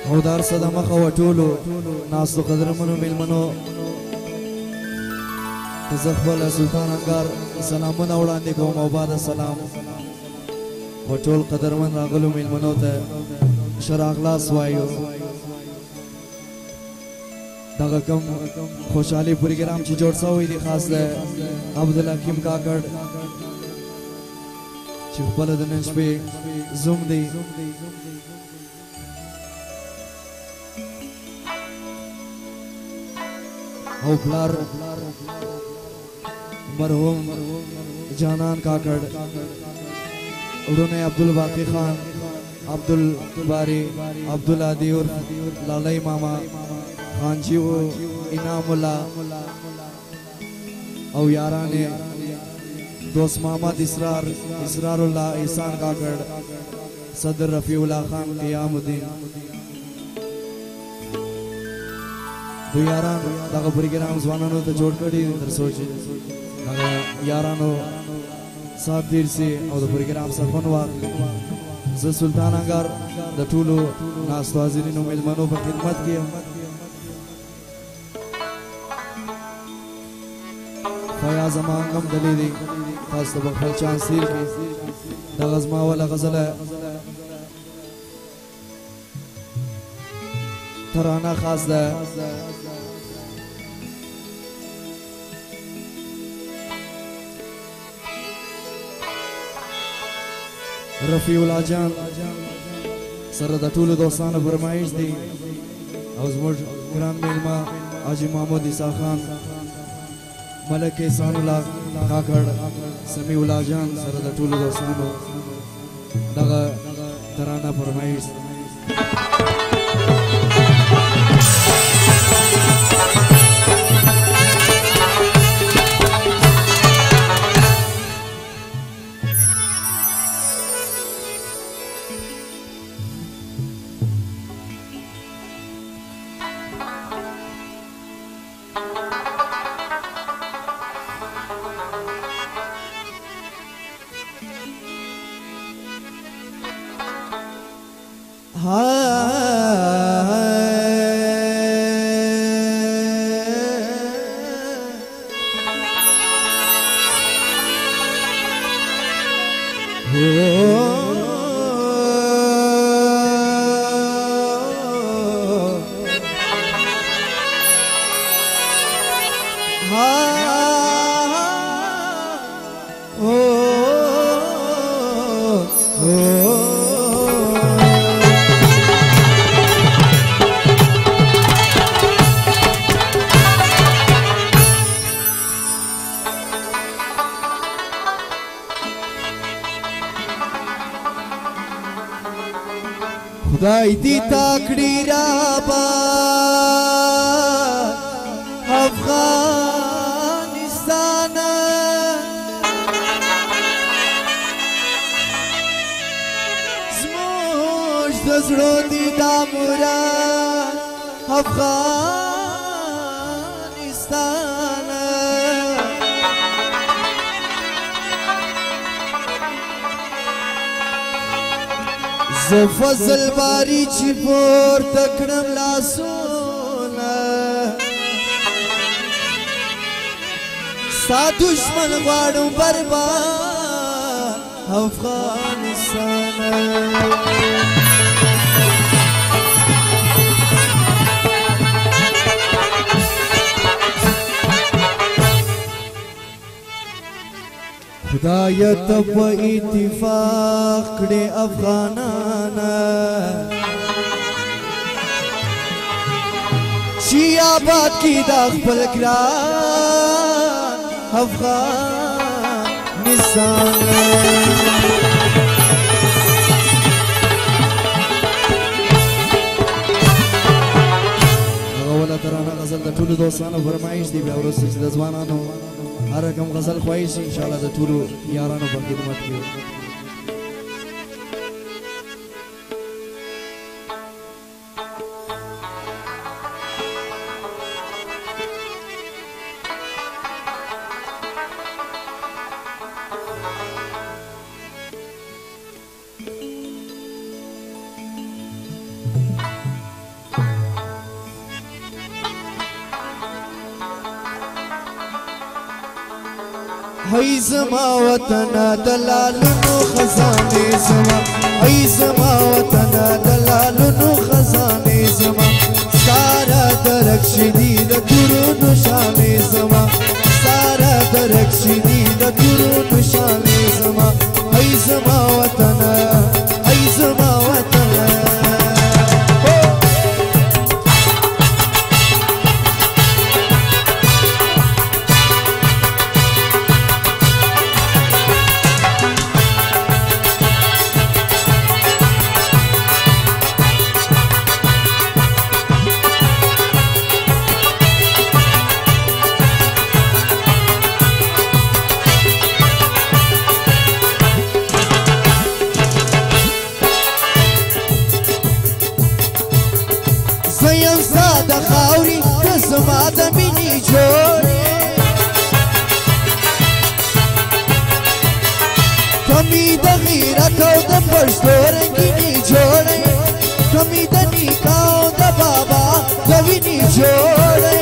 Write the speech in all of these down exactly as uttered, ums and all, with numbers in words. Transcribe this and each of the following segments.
او دار صدا مخه و ټولو ناستو قدرمنو میلمنو زه خپل سلطان انګار سلامونه وړاندې کوم او بعد سلام و ټول قدرمن راغلو میلمنو ته ښه راغلاست وایو. دغه کوم خوشحالي پروګرام چې جوړ شوی دی خاص د عبدالحکیم کاکړ چې خپله د نن شپې زوم دی او پلار مرحوم جانان کاکڑ اڑونے عبدالباقی خان عبدالباری عبدالعادی اور لالائی ماما خان جی و انعام اللہ او یاران دوست محمد اسرار اسرار اللہ احسان کاکڑ صدر رفیع اللہ خان قیام الدین دو یاران دغه پروګرام ځوانانو ته جوړ کړي تر څو چې دغه یارانو سات دیر سي او د پروګرام څخه خوند واخلي. زه سلطان انګار د ټولو ناستو حاضرینو میلمنو په خدمت کې یم. فیاض امان هم دلی دی تاسو ته به خپل چانس تیر کړي. دغه زما اوله غزله ترانه خاص ده رفیع الله جان سره د ټولو دوستانو فرمایش دی او زموږ ګران میلمه حاجي محمود عیسی خان ملک احسان الله کاکړ سمیع الله جان سره د ټولو دوستانو دغه ترانه فرمایش خدای دی تاکڑی رابا افغانستان زموش دزرو دی دامورا افغانستان ز فضل باری چی پور تکڑم لاسونا سا دشمن غواړم برباد افغانستان خدای ته په اتفاق کړي افغانانا چې آباد کی د خپل ګران افغانستان اوله ترانه غزل د ټولو دوستانو فرمایش دی بیا وروسته چې د ځوانانو هر رقم غزل خوایش ان شاء الله د ټولو یارانو په خدمت کې هی زما وطن دلالونو خزانه زما هی زما وطن دلالونو خزانه زما سارا درک شدی د تورونو شانه زما سارا درک شدی د تورونو شانه زما هی زما وطن هی زما وطن زیم ساده خاوری که زما د مینې جوړې کمی د غیرت او د پښتو رنګینې جوړې کمی د نیکه او د بابا د وینې جوړې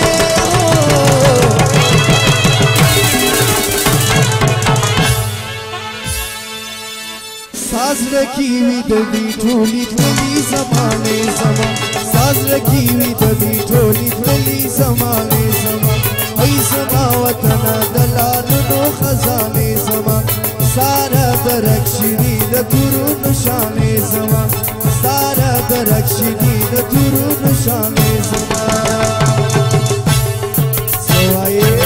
ساز رکی وی د دې ټولې ټولې زمانې زما ساز رکی وی د دې ټولې ټولې زمانې زما ای زما وطن دلالونو خزانې زما سارا درک شدی د تورونو شانې زما سارا درک شدی د تورونو شانې زما سوایې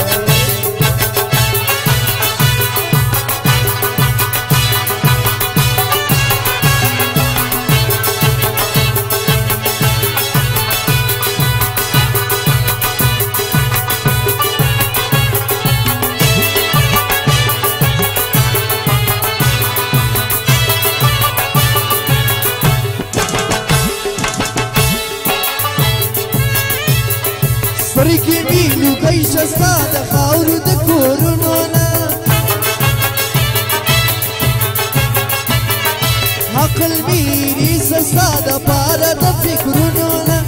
سترګې مې لوګۍ شه ستا د خاورو د کورونو نه عقل مې نیسه ستا دپاره د فکرونو نه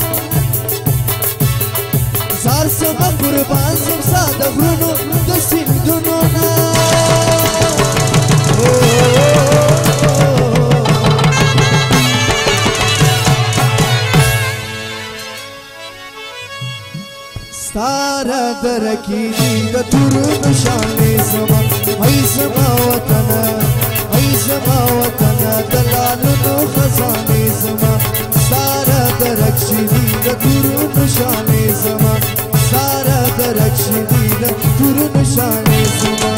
زار سمه قربان سم ستا د غرونو د سیندونو نه ستاره درکی دی د تورونو شانې زما ای زما وطن ای زما وطن دلالونو خزانې زما ستاره درکشي دی د تورونو شانې زما ستاره درکشي دی د تورونو شانې زما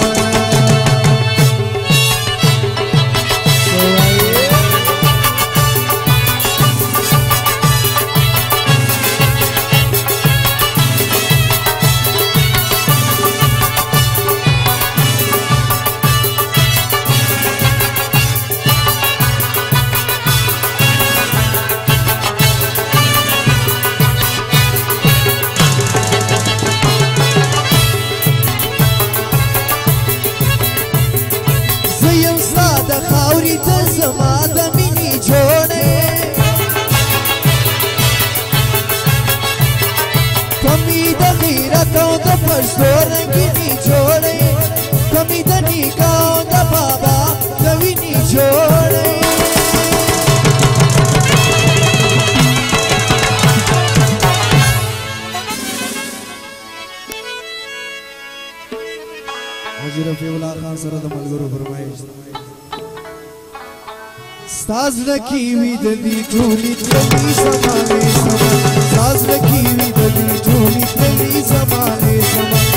خاوري ته زما د مینې جوړې کمی د غیرت او د پښتو رنګینې جوړې کمی د نیکه او د بابا د وینې جوړې حاجی رفیع الله خان سره د ملګرو فرمایش ساز لکی وی د دې ټولې ټولې زمانې زما ساز لکی وی د دې ټولې ټولې زمانې زما